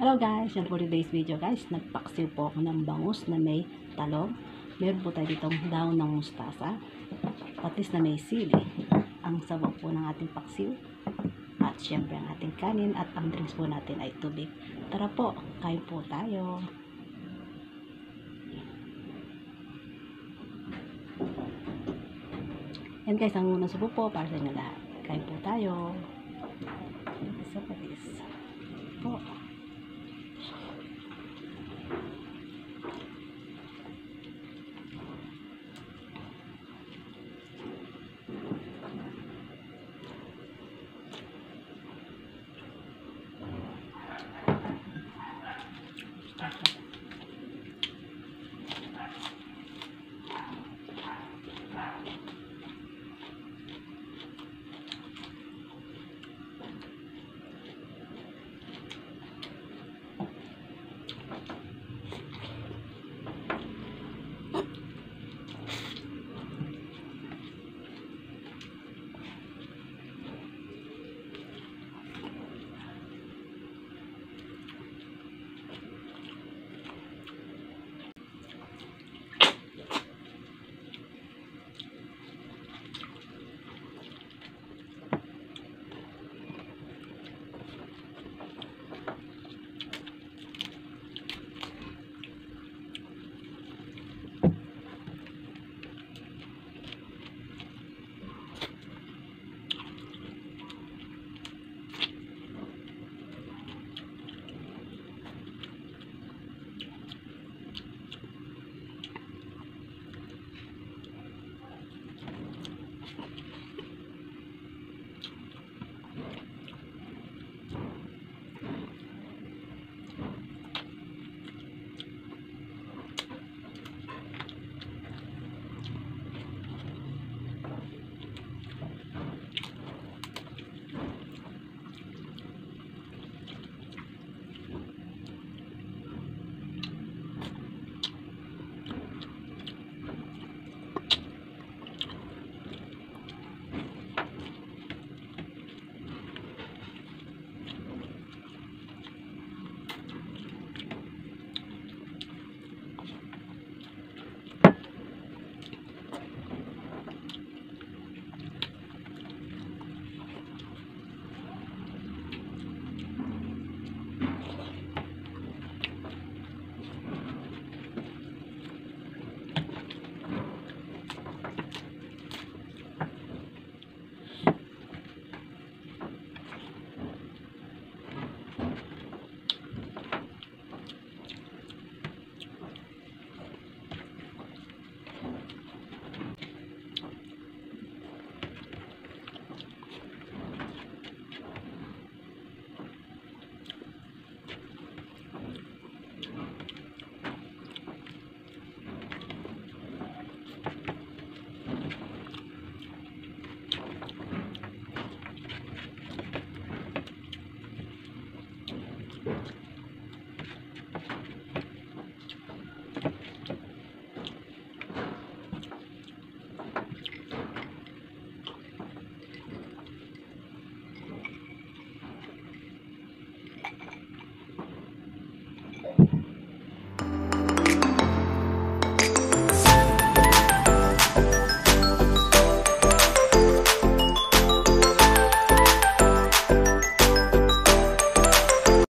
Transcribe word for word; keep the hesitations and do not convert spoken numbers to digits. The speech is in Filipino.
Hello guys, yan for today's video guys. Nagpaksiw po ako ng bangus na may talong. Meron po tayo ditong daon ng mustasa. Patis na may sili. Ang sabaw po ng ating paksiw. At syempre ang ating kanin at ang drinks po natin ay tubig. Tara po, kain po tayo. Yan guys, ang unang subo po para sa inyo lahat. Kain po tayo. Sa patis. Po.